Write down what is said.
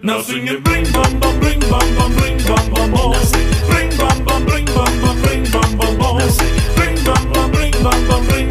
Now sing it, bring bum bum, bring bum bum, bring bum bum bum. Bring bum bum, bring bum bum, bring bum bum bum. Bring bum bum, bring bum bum, bring